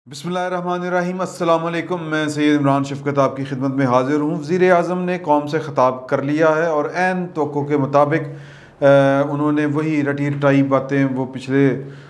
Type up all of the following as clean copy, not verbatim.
बिस्मिल्लाहिर्रहमानिर्रहीम, अस्सलाम वालेकुम। मैं सैयद इमरान शफ़क़त आपकी खिदमत में हाज़िर हूँ। वज़ीर आज़म ने कौम से ख़िताब कर लिया है और ऐन तवक्को के मुताबिक उन्होंने वही रटी रटाई बातें वो पिछले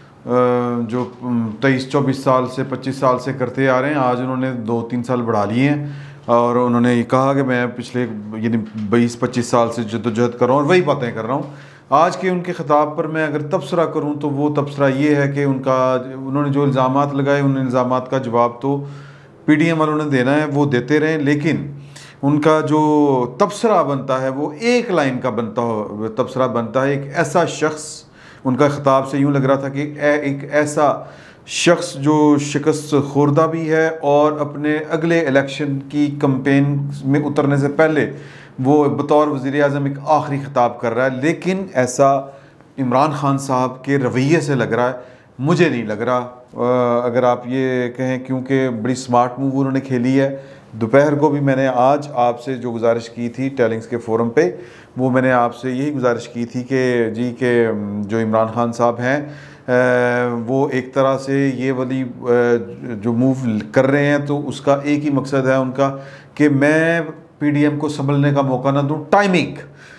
जो 23-24 साल से 25 साल से करते आ रहे हैं, आज उन्होंने 2-3 साल बढ़ा लिए हैं और उन्होंने ये कहा कि मैं पिछले यानी 20-25 साल से जद्दोजहद कर रहा हूँ और वही बातें कर रहा हूँ। आज के उनके ख़िताब पर मैं अगर तबसरा करूं तो वो तबसरा ये है कि उन्होंने जो इल्ज़ामात लगाए उन इल्ज़ामात का जवाब तो PDM वालों ने देना है, वो देते रहें, लेकिन उनका जो तबसरा बनता है वो एक लाइन का तबसरा बनता है। एक ऐसा शख्स, उनका ख़िताब से यूँ लग रहा था कि एक ऐसा शख्स जो शिकस्त खुर्दा भी है और अपने अगले इलेक्शन की कैंपेन में उतरने से पहले वो बतौर वज़ीर आज़म एक आखिरी ख़िताब कर रहा है, लेकिन ऐसा इमरान ख़ान साहब के रवैये से लग रहा है, मुझे नहीं लग रहा। अगर आप ये कहें, क्योंकि बड़ी स्मार्ट मूव उन्होंने खेली है। दोपहर को भी मैंने आज आपसे जो गुजारिश की थी टेलिंग्स के फोरम पे, वो मैंने आपसे यही गुजारिश की थी कि जी के जो इमरान ख़ान साहब हैं वो एक तरह से ये वाली जो मूव कर रहे हैं तो उसका एक ही मकसद है उनका कि मैं PDM को संभलने का मौका ना दूं, टाइमिंग।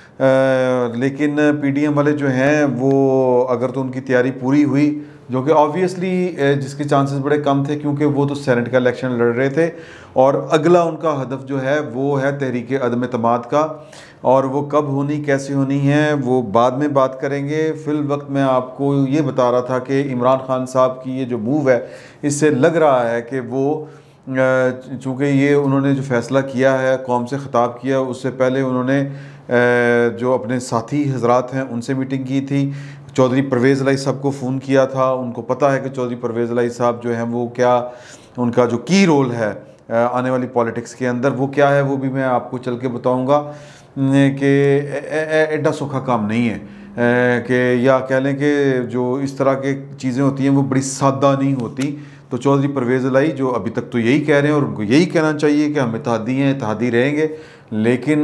लेकिन PDM वाले जो हैं वो अगर तो उनकी तैयारी पूरी हुई, जो कि ऑब्वियसली जिसके चांसेस बड़े कम थे क्योंकि वो तो सेनेट का इलेक्शन लड़ रहे थे और अगला उनका हदफ जो है वो है तहरीक अदम एतमाद का, और वो कब होनी कैसे होनी है वो बाद में बात करेंगे। फिल वक्त मैं आपको ये बता रहा था कि इमरान ख़ान साहब की ये जो मूव है इससे लग रहा है कि वो चूँकि ये उन्होंने जो फ़ैसला किया है, कौम से ख़िताब किया, उससे पहले उन्होंने जो अपने साथी हजरात हैं उनसे मीटिंग की थी। चौधरी परवेज़ इलाही साहब को फ़ोन किया था, उनको पता है कि चौधरी परवेज़ इलाही साहब जो हैं वो क्या, उनका जो की रोल है आने वाली पॉलिटिक्स के अंदर वो क्या है, वो भी मैं आपको चल के बताऊँगा कि एडा सौखा काम नहीं है कि, या कह लें कि जो इस तरह के चीज़ें होती हैं वो बड़ी सादा नहीं होती। तो चौधरी परवेज़ इलाही जो अभी तक तो यही कह रहे हैं और उनको यही कहना चाहिए कि हम इत्तेहादी हैं, इत्तेहादी रहेंगे, लेकिन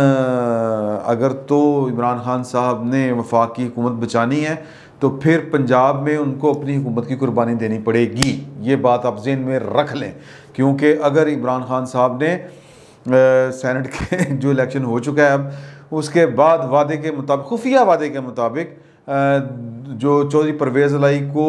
अगर तो इमरान ख़ान साहब ने वफाक की हुकूमत बचानी है तो फिर पंजाब में उनको अपनी हुकूमत की कुर्बानी देनी पड़ेगी। ये बात आप ज़हन में रख लें, क्योंकि अगर इमरान ख़ान साहब ने सेनेट के जो इलेक्शन हो चुका है अब, उसके बाद वादे के मुताबिक, खुफिया वादे के मुताबिक जो चौधरी परवेज़ इलाही को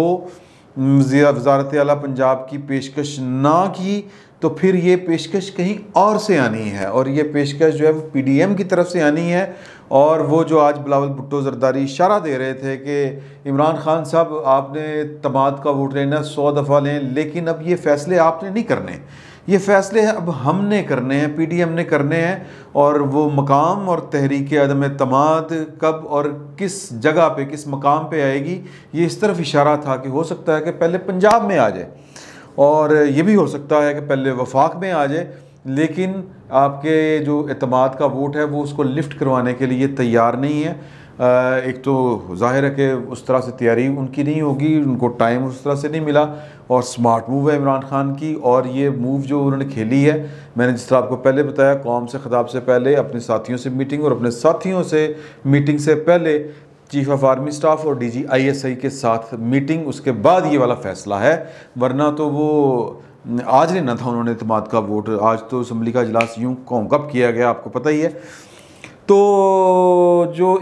वज़ारत आला पंजाब की पेशकश ना की तो फिर ये पेशकश कहीं और से आनी है, और ये पेशकश जो है वो PDM की तरफ से आनी है। और वो जो आज बिलावल भुट्टो ज़रदारी इशारा दे रहे थे कि इमरान ख़ान साहब आपने तमाद का वोट लेना 100 दफ़ा लें, लेकिन अब ये फ़ैसले आपने नहीं करने, ये फ़ैसले अब हमने करने हैं, PDM ने करने हैं। और वो मकाम और तहरीक अदम एतमाद कब और किस जगह पे, किस मकाम पे आएगी, ये इस तरफ इशारा था कि हो सकता है कि पहले पंजाब में आ जाए और ये भी हो सकता है कि पहले वफाक में आ जाए, लेकिन आपके जो एतमाद का वोट है वो उसको लिफ्ट करवाने के लिए तैयार नहीं है। एक तो जाहिर है कि उस तरह से तैयारी उनकी नहीं होगी, उनको टाइम उस तरह से नहीं मिला, और स्मार्ट मूव है इमरान ख़ान की। और ये मूव जो उन्होंने खेली है, मैंने जिस तरह आपको पहले बताया, कौम से ख़िताब से पहले अपने साथियों से मीटिंग, और अपने साथियों से मीटिंग से पहले चीफ़ ऑफ आर्मी स्टाफ और DG ISI के साथ मीटिंग, उसके बाद ये वाला फ़ैसला है। वरना तो वो आज लेना था उन्होंने एतमाद का वोट, आज तो असम्बली का इजलास यूँ कौंकप किया गया, आपको पता ही है। तो जो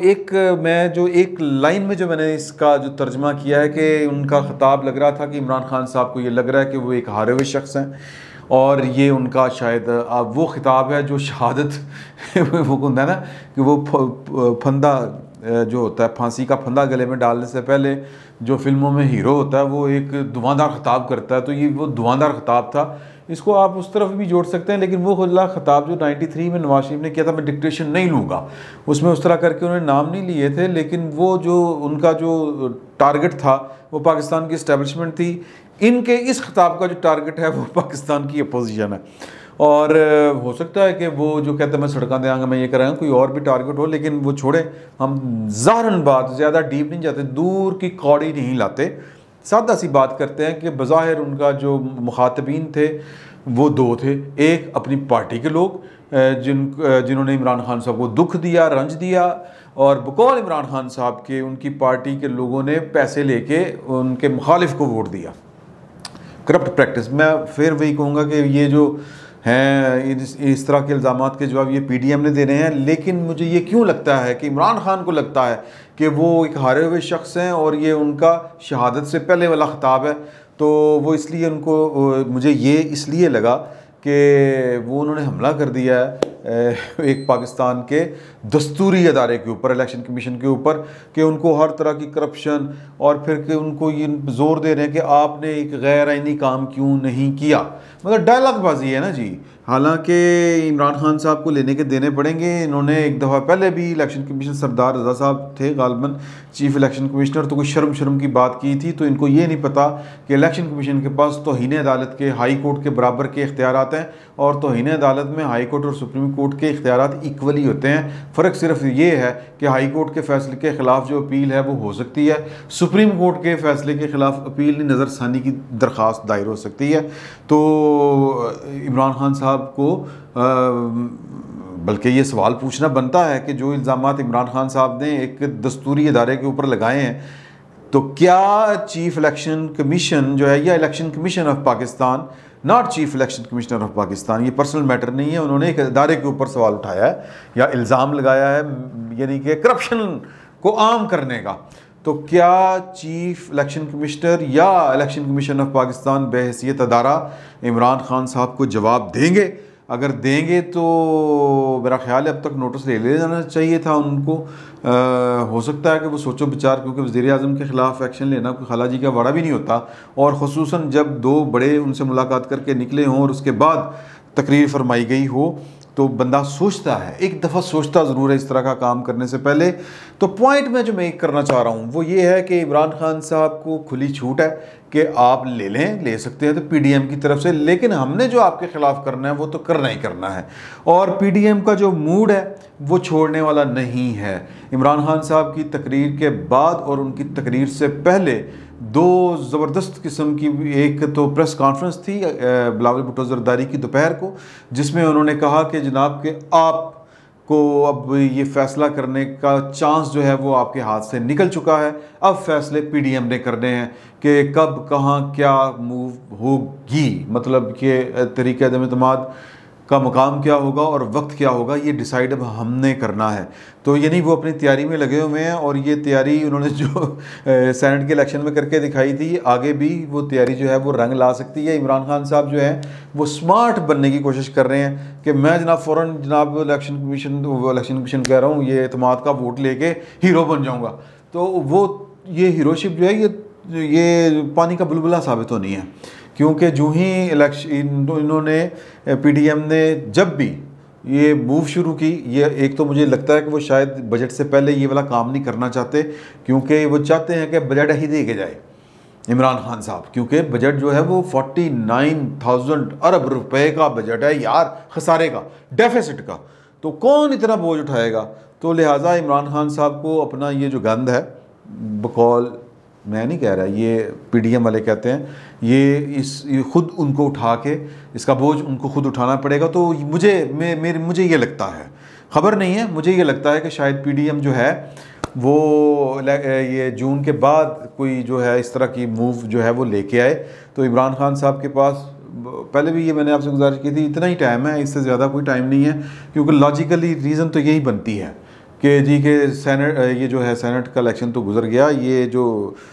एक लाइन में जो मैंने इसका जो तर्जमा किया है कि उनका ख़िताब लग रहा था कि इमरान ख़ान साहब को ये लग रहा है कि वो एक हारे हुए शख्स हैं, और ये उनका शायद वो ख़िताब है जो शहादत वो होता है ना कि वो फंदा जो होता है, फांसी का फंदा गले में डालने से पहले जो फिल्मों में हीरो होता है वो एक धुआंधार ख़िताब करता है, तो ये वो धुआंधार ख़िताब था। इसको आप उस तरफ भी जोड़ सकते हैं, लेकिन वो खुला ख़िताब जो 93 में नवाज शरीफ ने किया था, मैं डिक्टेशन नहीं लूँगा, उसमें उस तरह करके उन्होंने नाम नहीं लिए थे, लेकिन वो जो उनका जो टारगेट था वो पाकिस्तान की इस्टेब्लिशमेंट थी। इनके इस ख़िताब का जो टारगेट है वो पाकिस्तान की अपोजिशन है, और हो सकता है कि वो जो कहते हैं मैं सड़कें देंगे, मैं ये कराऊंगा, कोई और भी टारगेट हो, लेकिन वो छोड़े, हम ज़ाहरन बात ज़्यादा डीप नहीं जाते, दूर की कौड़ी नहीं लाते, सादा सी बात करते हैं कि बज़ाहिर उनका जो मुखातबीन थे वो दो थे। एक अपनी पार्टी के लोग जिन्होंने इमरान खान साहब को दुख दिया, रंज दिया, और बकौल इमरान खान साहब के उनकी पार्टी के लोगों ने पैसे लेके उनके मुखालिफ को वोट दिया। Corrupt practice. मैं फिर वही कहूँगा कि ये जो हैं इस तरह के इल्ज़ामात के जवाब ये पीडीएम ने दे रहे हैं, लेकिन मुझे ये क्यों लगता है कि इमरान खान को लगता है कि वो एक हारे हुए शख्स हैं और ये उनका शहादत से पहले वाला ख़िताब है, तो वो इसलिए उनको, मुझे ये इसलिए लगा कि वो उन्होंने हमला कर दिया है एक पाकिस्तान के दस्तूरी अदारे के ऊपर, इलेक्शन कमीशन के ऊपर, कि उनको हर तरह की करप्शन, और फिर कि उनको ये जोर दे रहे हैं कि आपने एक गैर आइनी काम क्यों नहीं किया। मतलब डायलॉग बाजी है ना जी। हालांकि इमरान खान साहब को लेने के देने पड़ेंगे। इन्होंने एक दफ़ा पहले भी इलेक्शन कमीशन, सरदार रज़ा साहब थे गालिबन चीफ इलेक्शन कमिश्नर, तो कोई शर्म की बात की थी। तो इनको ये नहीं पता कि इलेक्शन कमीशन के पास तौहीन अदालत के, हाई कोर्ट के बराबर के इख्तियारात हैं, और तौहीन अदालत में हाई कोर्ट और सुप्रीम कोर्ट के इख्तियारात इक्वली होते हैं। फ़र्क सिर्फ ये है कि हाई कोर्ट के फैसले के ख़िलाफ़ जो अपील है वो हो सकती है, सुप्रीम कोर्ट के फैसले के ख़िलाफ़ अपील नज़रसानी की दरख्वास्त दायर हो सकती है। तो इमरान खान साहब को बल्कि ये सवाल पूछना बनता है कि जो इल्ज़ामात इमरान खान साहब ने एक दस्तूरी इदारे के ऊपर लगाए हैं, तो क्या चीफ इलेक्शन कमीशन जो है, या election commission of Pakistan, not chief election commissioner of Pakistan, ये पर्सनल मैटर नहीं है, उन्होंने एक इदारे के ऊपर सवाल उठाया है या इल्ज़ाम लगाया है, यानी कि करप्शन को आम करने का, तो क्या चीफ इलेक्शन कमिश्नर या इलेक्शन कमीशन ऑफ पाकिस्तान बहैसियत अदारा इमरान खान साहब को जवाब देंगे? अगर देंगे तो मेरा ख्याल है अब तक नोटिस ले जाना चाहिए था उनको। हो सकता है कि वो सोचो विचार, क्योंकि वज़ीर आज़म के ख़िलाफ़ एक्शन लेना कोई खालाजी का वाड़ा भी नहीं होता, और ख़ुसूसन जब दो बड़े उनसे मुलाकात करके निकले हों और उसके बाद तकरीर फरमाई गई हो, तो बंदा सोचता है, एक दफ़ा सोचता ज़रूर है इस तरह का काम करने से पहले। तो पॉइंट में जो मैं करना चाह रहा हूँ वो ये है कि इमरान खान साहब को खुली छूट है कि आप ले सकते हैं तो पीडीएम की तरफ से, लेकिन हमने जो आपके ख़िलाफ़ करना है वो तो करना ही करना है, और पीडीएम का जो मूड है वो छोड़ने वाला नहीं है। इमरान खान साहब की तकरीर के बाद और उनकी तकरीर से पहले दो ज़बरदस्त किस्म की, एक तो प्रेस कॉन्फ्रेंस थी बिलावल भुट्टो ज़रदारी की दोपहर को, जिसमें उन्होंने कहा कि जनाब के आप को अब ये फ़ैसला करने का चांस जो है वो आपके हाथ से निकल चुका है, अब फैसले पीडीएम ने करने हैं कि कब कहाँ क्या मूव होगी, मतलब कि तरीक़े अदम-ए-एतमाद का मकाम क्या होगा और वक्त क्या होगा, ये डिसाइड अब हमने करना है। तो यानी वो अपनी तैयारी में लगे हुए हैं, और ये तैयारी उन्होंने जो सेनेट के इलेक्शन में करके दिखाई थी, आगे भी वो तैयारी जो है वो रंग ला सकती है। इमरान खान साहब जो है वो स्मार्ट बनने की कोशिश कर रहे हैं कि मैं जनाब फ़ौरन जनाब इलेक्शन कमीशन कह रहा हूँ, ये एतमाद का वोट लेके हीरो बन जाऊँगा। तो वो ये हीरोशिप जो है ये पानी का बुलबुला साबित होनी है, क्योंकि जो ही इन्होंने पीडीएम ने जब भी ये मूव शुरू की, ये एक तो मुझे लगता है कि वो शायद बजट से पहले ये वाला काम नहीं करना चाहते, क्योंकि वो चाहते हैं कि बजट ही दे के जाए इमरान खान साहब, क्योंकि बजट जो है वो 49,000 अरब रुपए का बजट है यार, खसारे का, डेफिसिट का, तो कौन इतना बोझ उठाएगा। तो लिहाजा इमरान खान साहब को अपना ये जो गंद है, बकौल मैं नहीं कह रहा, ये पीडीएम वाले कहते हैं, ये खुद उनको उठा के इसका बोझ उनको खुद उठाना पड़ेगा। तो मुझे ये लगता है, ख़बर नहीं है, मुझे ये लगता है कि शायद पीडीएम जो है वो ये जून के बाद कोई जो है इस तरह की मूव जो है वो लेके आए। तो इमरान खान साहब के पास पहले भी ये मैंने आपसे गुजारिश की थी, इतना ही टाइम है, इससे ज़्यादा कोई टाइम नहीं है, क्योंकि लॉजिकली रीज़न तो यही बनती है कि जी के सेनेट, ये जो है सेनेट का इलेक्शन तो गुजर गया, ये जो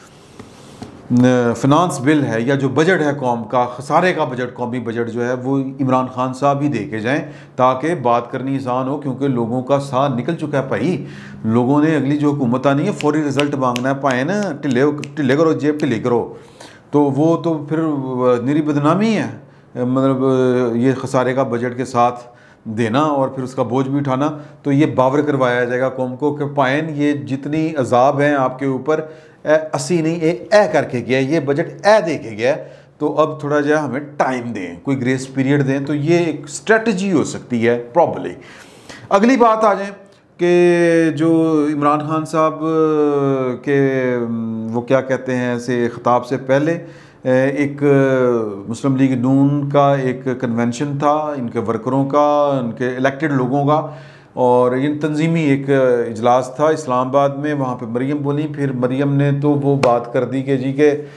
फिनांस बिल है या जो बजट है कौम का, खसारे का बजट, कौमी बजट जो है वो इमरान खान साहब ही दे के जाएँ, ताकि बात करनी आसान हो, क्योंकि लोगों का साथ निकल चुका है भाई। लोगों ने अगली जो हुकूमत आनी है फौरी रिजल्ट मांगना है, पाए ना ढिले करो, जेब ढिले करो, तो वो तो फिर निरी बदनामी है, मतलब ये खसारे का बजट के साथ देना और फिर उसका बोझ भी उठाना। तो ये बावर करवाया जाएगा कौम को कि पायन ये जितनी अजाब हैं आपके ऊपर, 80 नहीं ए करके गया, ये बजट दे के गया, तो अब थोड़ा जो हमें टाइम दें, कोई ग्रेस पीरियड दें। तो ये एक स्ट्रेटजी हो सकती है प्रॉब्ली। अगली बात आ जाए कि जो इमरान खान साहब के वो क्या कहते हैं ऐसे ख़िताब से पहले एक मुस्लिम लीग नून का एक कन्वेंशन था, इनके वर्करों का, इनके इलेक्टेड लोगों का, और इन तंजीमी एक इजलास था इस्लामाबाद में। वहाँ पे मरीम बोली, फिर मरीम ने तो वो बात कर दी कि जी के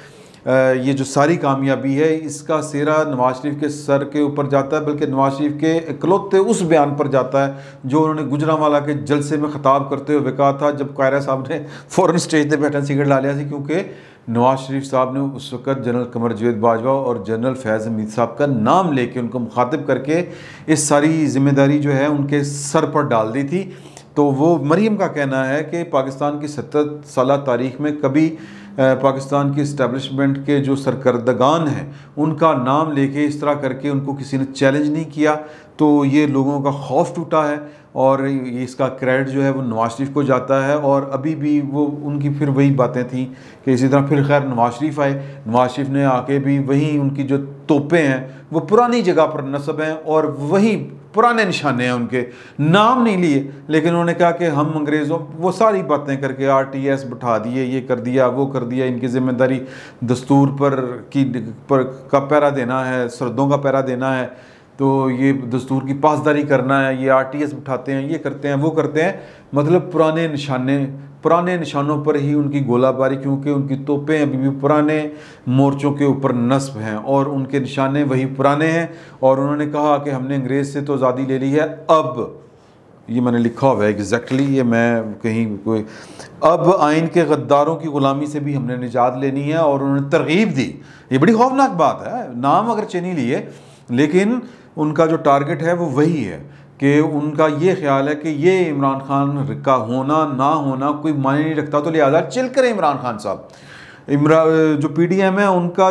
ये जो सारी कामयाबी है इसका सेहरा नवाज शरीफ के सर के ऊपर जाता है, बल्कि नवाज शरीफ के इकलौते उस बयान पर जाता है जो उन्होंने गुजरांवाला के जलसे में ख़िताब करते हुए कहा था, जब कायरा साहब ने फ़ौरन स्टेज पर बैठा सिगरेट ला लिया थी, क्योंकि नवाज शरीफ साहब ने उस वक्त जनरल कमर जावेद बाजवा और जनरल फैज़ हमीद साहब का नाम लेके उनको मुखातिब करके इस सारी जिम्मेदारी जो है उनके सर पर डाल दी थी। तो वो मरीम का कहना है कि पाकिस्तान की 70 साल तारीख़ में कभी पाकिस्तान की इस्टेब्लिशमेंट के जो सरकर्दगान हैं उनका नाम लेके इस तरह करके उनको किसी ने चैलेंज नहीं किया, तो ये लोगों का खौफ टूटा है और ये इसका क्रेडिट जो है वो नवाज शरीफ को जाता है। और अभी भी वो उनकी फिर वही बातें थी कि इसी तरह फिर खैर नवाज शरीफ आए, नवाज शरीफ ने आके भी वही उनकी जो तोपें हैं वो पुरानी जगह पर नस्ब हैं और वही पुराने निशाने हैं, उनके नाम नहीं लिए, लेकिन उन्होंने कहा कि हम अंग्रेज़ों वो सारी बातें करके RTS बिठा दिए, ये कर दिया वो कर दिया, इनकी ज़िम्मेदारी दस्तूर पर का पहरा देना है, सरहदों का पहरा देना है, तो ये दस्तूर की पासदारी करना है, ये RTS बिठाते हैं, ये करते हैं वो करते हैं, मतलब पुराने निशानों पर ही उनकी गोलाबारी, क्योंकि उनकी तोपें अभी भी पुराने मोर्चों के ऊपर नस्ब हैं और उनके निशाने वही पुराने हैं। और उन्होंने कहा कि हमने अंग्रेज़ से तो आज़ादी ले ली है, अब ये मैंने लिखा हुआ है एग्जैक्टली, ये मैं कहीं कोई, अब आइन के गद्दारों की ग़ुलामी से भी हमने निजात लेनी है। और उन्होंने तरगीब दी, ये बड़ी खौफनाक बात है, नाम अगर नहीं लिए लेकिन उनका जो टारगेट है वो वही है कि उनका ये ख्याल है कि ये इमरान खान का होना ना होना कोई मायने नहीं रखता, तो लिहाजा चिल करें इमरान खान साहब। जो PDM है उनका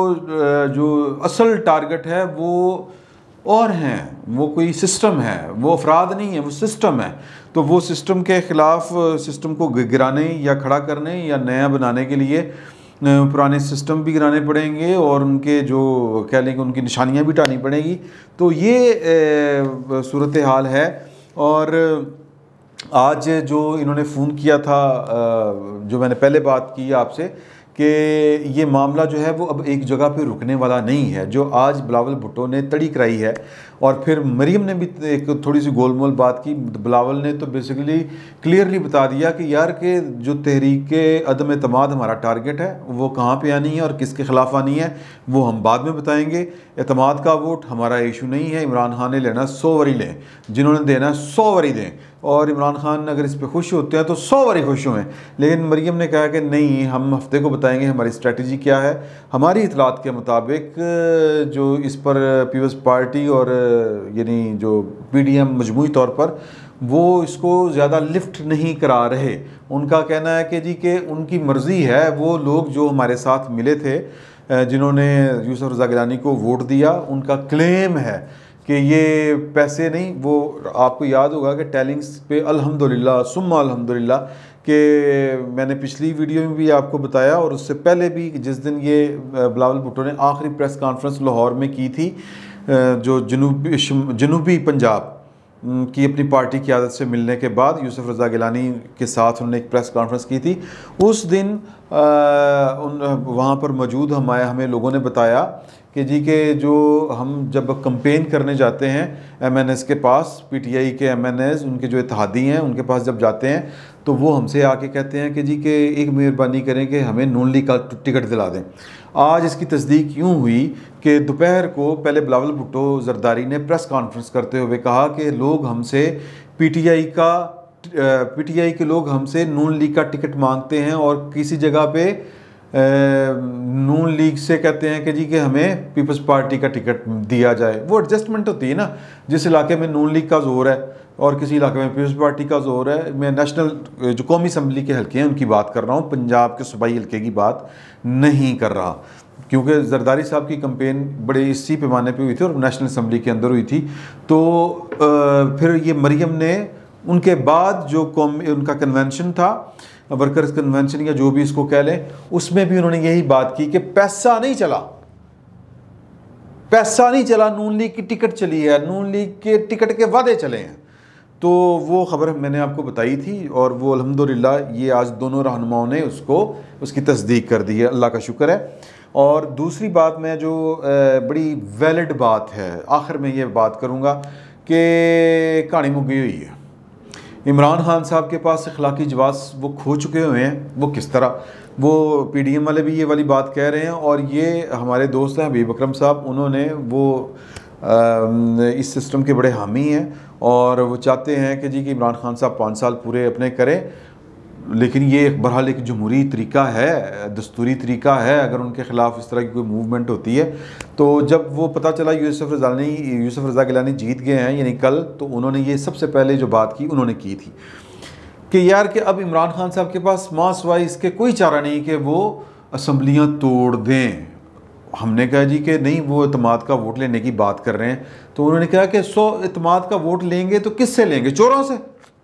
जो असल टारगेट है वो और हैं, वो कोई सिस्टम है, वो अफराद नहीं है, वो सिस्टम है। तो वो सिस्टम के ख़िलाफ़, सिस्टम को गिराने या खड़ा करने या नया बनाने के लिए पुराने सिस्टम भी गिराने पड़ेंगे और उनके जो कह लें कि उनकी निशानियां भी हटानी पड़ेंगी। तो ये सूरत हाल है। और आज जो इन्होंने फ़ोन किया था, जो मैंने पहले बात की आपसे कि ये मामला जो है वो अब एक जगह पे रुकने वाला नहीं है, जो आज बिलावल भुट्टो ने तड़ी कराई है और फिर मरीम ने भी एक थोड़ी सी गोलमोल बात की। बिलावल ने तो बेसिकली क्लियरली बता दिया कि यार के जो तहरीक अदम एतमाद हमारा टारगेट है वो कहाँ पे आनी है और किसके ख़िलाफ़ आनी है वो हम बाद में बताएंगे। एतमाद का वोट हमारा इशू नहीं है, इमरान खान ने लेना 100 वरी लें, जिन्होंने देना 100 वरी दें, और इमरान खान अगर इस पर खुश होते हैं तो 100 वरी खुश हुए। लेकिन मरीम ने कहा कि नहीं, हम हफ्ते को बताएंगे हमारी स्ट्रेटजी क्या है। हमारी इतलात के मुताबिक जो इस पर पीपल्स पार्टी और यानी जो PDM मजमूई तौर पर वो इसको ज़्यादा लिफ्ट नहीं करा रहे। उनका कहना है कि जी कि उनकी मर्ज़ी है, वो लोग जो हमारे साथ मिले थे, जिन्होंने यूसुफ रज़ा गिलानी को वोट दिया, उनका क्लेम है कि ये पैसे नहीं, वो आपको याद होगा कि टेलिंग्स पे अल्हम्दुलिल्लाह सुम्मा अल्हम्दुलिल्लाह कि मैंने पिछली वीडियो में भी आपको बताया और उससे पहले भी, जिस दिन ये बिलावल भुट्टो ने आखिरी प्रेस कॉन्फ्रेंस लाहौर में की थी, जो जनूबी पंजाब की अपनी पार्टी की आदत से मिलने के बाद यूसुफ रज़ा गिलानी के साथ उन्होंने एक प्रेस कॉन्फ्रेंस की थी। उस दिन वहाँ पर मौजूद हमें लोगों ने बताया कि जी के जो हम जब कंपेन करने जाते हैं MNS के पास, PTI के MNS उनके जो इत्तेहादी हैं उनके पास जब जाते हैं तो वो हमसे आके कहते हैं कि जी के एक मेहरबानी करें कि हमें नून लीग का टिकट दिला दें। आज इसकी तस्दीक यूँ हुई कि दोपहर को पहले बिलावल भुट्टो जरदारी ने प्रेस कॉन्फ्रेंस करते हुए कहा कि लोग हमसे PTI के लोग हमसे नून लीग का टिकट मांगते हैं और किसी जगह पे नून लीग से कहते हैं कि जी कि हमें पीपल्स पार्टी का टिकट दिया जाए। वो एडजस्टमेंट होती है ना, जिस इलाके में नून लीग का जोर है और किसी इलाके में पीपल्स पार्टी का जोर है। मैं नेशनल जो कौमी असम्बली के हल्के हैं उनकी बात कर रहा हूँ, पंजाब के सूबाई हल्के की बात नहीं कर रहा, क्योंकि जरदारी साहब की कंपेन बड़े इसी पैमाने पे हुई थी और नेशनल असम्बली के अंदर हुई थी। तो फिर ये मरीम ने उनके बाद जो उनका कन्वेंशन था, वर्कर्स कन्वेंशन या जो भी इसको कह लें, उसमें भी उन्होंने यही बात की कि पैसा नहीं चला, नून लीग की टिकट चली है, नून लीग के टिकट के वादे चले हैं। तो वो खबर मैंने आपको बताई थी और वो अल्हम्दुलिल्लाह ये आज दोनों रहनुमाओं ने उसकी तस्दीक कर दी है, अल्लाह का शुक्र है। और दूसरी बात मैं जो बड़ी वैलिड बात है, आखिर में ये बात करूँगा कि कहानी मुक्की हुई है। इमरान खान साहब के पास अखलाकी जवाब वो खो चुके हुए हैं। वो किस तरह, वो PDM वाले भी ये वाली बात कह रहे हैं, और ये हमारे दोस्त हैं हबीब अकरम साहब, उन्होंने वो इस सिस्टम के बड़े हामी हैं और वो चाहते हैं कि जी कि इमरान खान साहब 5 साल पूरे अपने करें। लेकिन ये बहरहाल एक जमहूरी तरीका है, दस्तूरी तरीका है, अगर उनके ख़िलाफ़ इस तरह की कोई मूवमेंट होती है। तो जब वो पता चला यूसुफ रज़ा गिलानी जीत गए हैं यानी कल, तो उन्होंने ये सबसे पहले जो बात की उन्होंने की थी कि यार कि अब इमरान खान साहब के पास मां सिवाय इसके कोई चारा नहीं कि वो असम्बलियाँ तोड़ दें। हमने कहा जी कि नहीं, वो एतमाद का वोट लेने की बात कर रहे हैं। तो उन्होंने कहा कि 100 एतमाद का वोट लेंगे तो किससे लेंगे? चोरों से।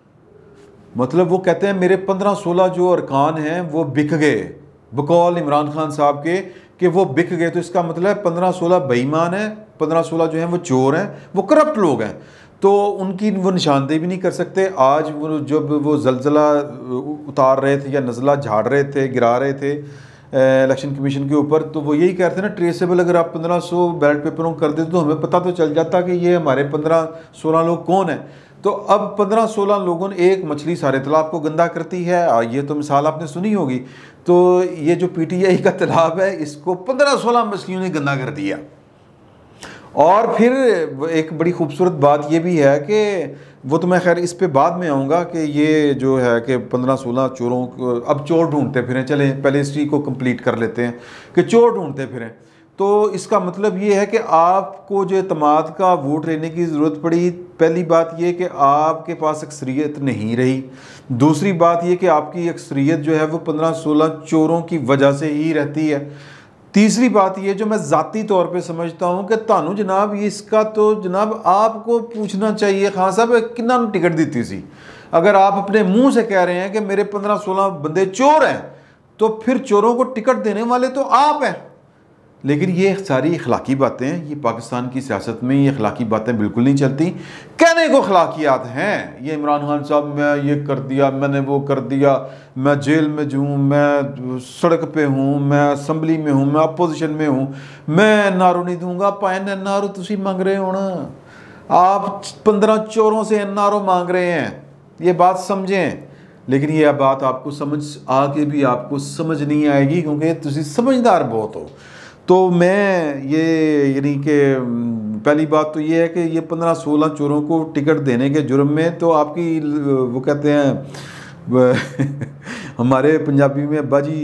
मतलब वो कहते हैं मेरे 15-16 जो अरकान हैं वो बिक गए, बकौल इमरान खान साहब के कि वो बिक गए। तो इसका मतलब 15-16 बेईमान हैं, 15-16 जो हैं वो चोर हैं, वो करप्ट लोग हैं, तो उनकी वो निशानदेही भी नहीं कर सकते। आज वो जब वो जलजला उतार रहे थे या नज़ला झाड़ रहे थे, गिरा रहे थे इलेक्शन कमीशन के ऊपर, तो वो यही कहते हैं ना, ट्रेसेबल अगर आप 1500 बैलेट पेपरों कर देते तो हमें पता तो चल जाता कि ये हमारे 15-16 लोग कौन हैं। तो अब 15-16 लोगों ने एक मछली सारे तालाब को गंदा करती है। ये तो मिसाल आपने सुनी होगी। तो ये जो PTI का तालाब है, इसको 15-16 मछलियों ने गंदा कर दिया। और फिर एक बड़ी खूबसूरत बात ये भी है कि वो तो मैं खैर इस पे बाद में आऊँगा कि ये जो है कि 15-16 चोरों को अब चोर ढूंढते फिरें। चलें पहले हिस्ट्री को कंप्लीट कर लेते हैं कि चोर ढूंढते फिरें। तो इसका मतलब ये है कि आपको जो एतमाद का वोट लेने की ज़रूरत पड़ी, पहली बात ये कि आपके पास अक्सरियत नहीं रही। दूसरी बात ये कि आपकी अक्सरियत जो है वो 15-16 चोरों की वजह से ही रहती है। तीसरी बात ये जो मैं ज़ाती तौर पे समझता हूँ कि तानू जनाब ये इसका तो जनाब आपको पूछना चाहिए, खान साहब किन्ना टिकट दी सी। अगर आप अपने मुंह से कह रहे हैं कि मेरे 15-16 बंदे चोर हैं, तो फिर चोरों को टिकट देने वाले तो आप हैं। लेकिन ये सारी अखलाकी बातें, ये पाकिस्तान की सियासत में ये अखलाकी बातें बिल्कुल नहीं चलती। कहने को अखलाकियात हैं, ये इमरान खान साहब मैं ये कर दिया, मैंने वो कर दिया, मैं जेल में हूँ, मैं सड़क पे हूँ, मैं असम्बली में हूँ, मैं अपोजिशन में हूँ, मैं नारू नहीं दूंगा। पाए नारू तुसी मांग रहे हो ना, आप 15 चोरों से नारो मांग रहे हैं, ये बात समझें। लेकिन ये बात आपको समझ आके भी आपको समझ नहीं आएगी क्योंकि तुसी समझदार बहुत हो। तो मैं ये यानी कि पहली बात तो ये है कि ये 15-16 चोरों को टिकट देने के जुर्म में तो आपकी वो कहते हैं हमारे पंजाबी में अब्बा जी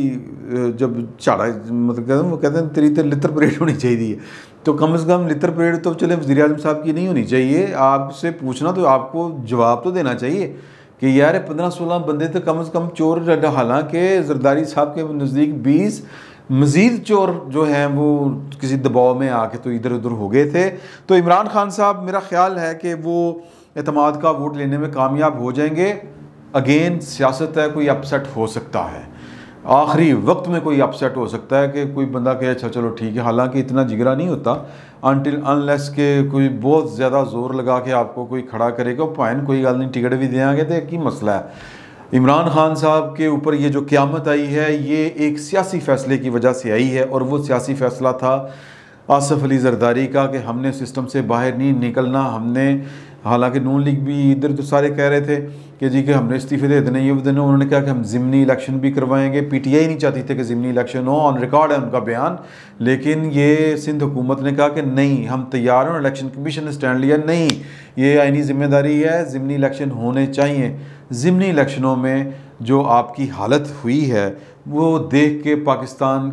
जब झाड़ा मतलब वो कहते हैं तेरी तो लित्र परेड होनी चाहिए। तो कम से कम लित्र परेड तो चले वज़ीर आज़म साहब की नहीं होनी चाहिए। आपसे पूछना तो आपको जवाब तो देना चाहिए कि यार 15-16 बंदे तो कम से कम चोर, हालांकि जरदारी साहब के नज़दीक 20 मज़ीद चोर जो हैं वो किसी दबाव में आके तो इधर उधर हो गए थे। तो इमरान खान साहब मेरा ख़्याल है कि वो एतमाद का वोट लेने में कामयाब हो जाएंगे। अगेन सियासत है, कोई अपसेट हो सकता है, आखिरी वक्त में कोई अपसेट हो सकता है कि कोई बंदा कहे अच्छा चलो ठीक है। हालांकि इतना जिगरा नहीं होता अनटिल अनलेस के कोई बहुत ज़्यादा ज़ोर लगा के आपको कोई खड़ा करेगा। पाइन कोई गल नहीं, टिकट भी देंगे तो एक ही मसला है। इमरान खान साहब के ऊपर ये जो क़यामत आई है ये एक सियासी फ़ैसले की वजह से आई है, और वो सियासी फ़ैसला था आसिफ अली जरदारी का कि हमने सिस्टम से बाहर नहीं निकलना। हमने, हालांकि नून लीग भी इधर तो सारे कह रहे थे कि जी कि हमने इस्तीफ़े दे देने, ये देने। उन्होंने कहा कि हम ज़िमनी इलेक्शन भी करवाएंगे। PTI नहीं चाहती थे कि ज़िमनी इलेक्शन हो, ऑन रिकॉर्ड है उनका बयान। लेकिन ये सिंध हुकूमत ने कहा कि नहीं हम तैयार हैं, इलेक्शन कमीशन ने स्टैंड लिया नहीं, ये आईनी जिम्मेदारी है, ज़िमनी इलेक्शन होने चाहिए। ज़िमनी इलेक्शनों में जो आपकी हालत हुई है वो देख के पाकिस्तान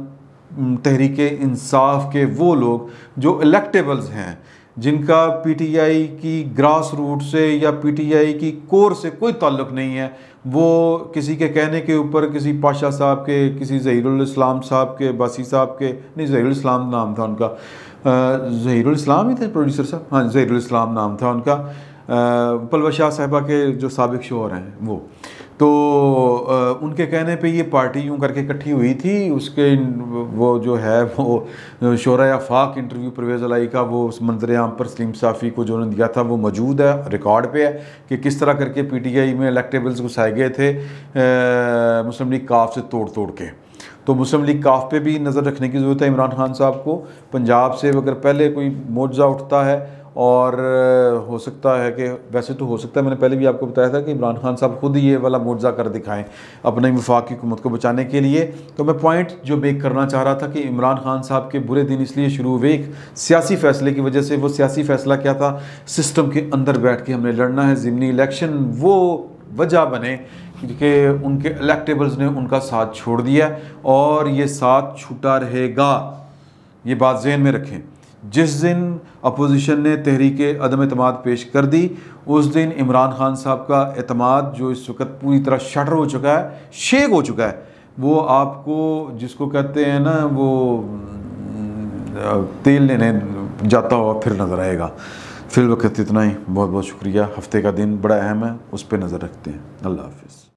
तहरीक इंसाफ के वो लोग जो इलेक्टेबल्स हैं, जिनका PTI की ग्रास रूट से या PTI की कोर से कोई ताल्लुक़ नहीं है, वो किसी के कहने के ऊपर किसी पाशा साहब के, किसी ज़हीरुल इस्लाम साहब के, बासी साहब के, नहीं ज़हीरुल इस्लाम नाम था उनका, ज़हीरुल इस्लाम ही थे प्रोड्यूसर साहब, हाँ ज़हीरुल इस्लाम नाम था उनका, पलवा शाह साहिबा के जो साबिक शोहर हैं वो। तो उनके कहने पे ये पार्टी यूँ करके इकट्ठी हुई थी। उसके वो जो है वो शोरा आफाक इंटरव्यू परवेज़ अलाई का वो उस मंजर आम पर सलीम साफ़ी को जो उन्होंने दिया था वो मौजूद है, रिकॉर्ड पे है कि किस तरह करके PTI में इलेक्टेबल्स घुसाए गए थे मुस्लिम लीग काफ से तोड़ तोड़ के। तो मुस्लिम लीग काफ पे भी नज़र रखने की ज़रूरत है इमरान खान साहब को। पंजाब से अगर पहले कोई मोर्चा उठता है और हो सकता है कि वैसे तो हो सकता है, मैंने पहले भी आपको बताया था कि इमरान खान साहब खुद ही ये वाला मुआवजा कर दिखाएं अपनी वफाकी हुकूमत को बचाने के लिए। तो मैं पॉइंट जो मेक करना चाह रहा था कि इमरान खान साहब के बुरे दिन इसलिए शुरू हुए एक सियासी फ़ैसले की वजह से। वो सियासी फ़ैसला क्या था? सिस्टम के अंदर बैठ के हमने लड़ना है ज़िमनी इलेक्शन। वो वजह बने कि उनके इलेक्टेबल्स ने उनका साथ छोड़ दिया और ये साथ छूटा रहेगा, ये बात ज़हन में रखें। जिस दिन अपोजिशन ने तहरीक अदम एतमाद पेश कर दी, उस दिन इमरान खान साहब का एतमाद जो इस वक्त पूरी तरह शटर हो चुका है, शेक हो चुका है, वो आपको जिसको कहते हैं ना, वो तेल लेने जाता हुआ फिर नज़र आएगा। फिल वक्त इतना ही। बहुत बहुत शुक्रिया। हफ्ते का दिन बड़ा अहम है, उस पर नज़र रखते हैं। अल्लाह हाफिज़।